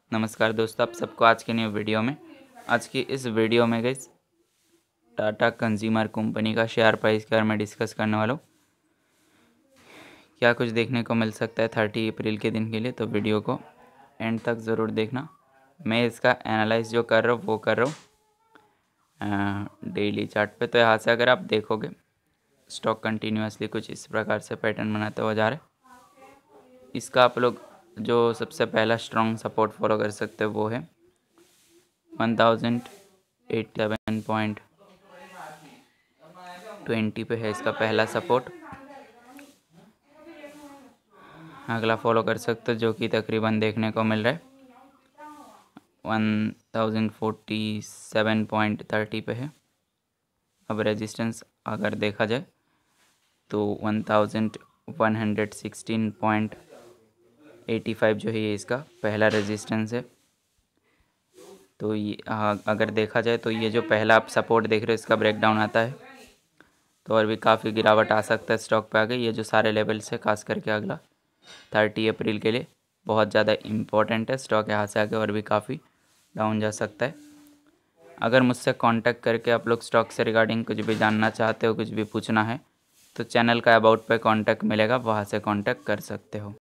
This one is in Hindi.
नमस्कार दोस्तों, आप सबको आज के न्यू वीडियो में। आज की इस वीडियो में गाइस टाटा कंज्यूमर कंपनी का शेयर प्राइस के बारे में डिस्कस करने वाला हूँ। क्या कुछ देखने को मिल सकता है 30 अप्रैल के दिन के लिए, तो वीडियो को एंड तक ज़रूर देखना। मैं इसका एनालाइज जो कर रहा हूँ वो कर रहा हूँ डेली चार्ट पे। तो यहाँ से अगर आप देखोगे स्टॉक कंटिन्यूसली कुछ इस प्रकार से पैटर्न बनाते हुआ जा रहा है। इसका आप लोग जो सबसे पहला स्ट्रॉन्ग सपोर्ट फॉलो कर सकते हो वो है 1087.20 पे है इसका पहला सपोर्ट। अगला फॉलो कर सकते हो जो कि तकरीबन देखने को मिल रहा है 1047.30 पे है। अब रेजिस्टेंस अगर देखा जाए तो 1116.85 जो है ये इसका पहला रेजिस्टेंस है। तो ये अगर देखा जाए तो ये जो पहला आप सपोर्ट देख रहे हो इसका ब्रेकडाउन आता है तो और भी काफ़ी गिरावट आ सकता है स्टॉक पे आगे। ये जो सारे लेवल्स है खास करके अगला 30 अप्रैल के लिए बहुत ज़्यादा इम्पोर्टेंट है। स्टॉक यहाँ से आगे और भी काफ़ी डाउन जा सकता है। अगर मुझसे कांटेक्ट करके आप लोग स्टॉक से रिगार्डिंग कुछ भी जानना चाहते हो, कुछ भी पूछना है, तो चैनल का अबाउट पे कांटेक्ट मिलेगा, वहाँ से कांटेक्ट कर सकते हो।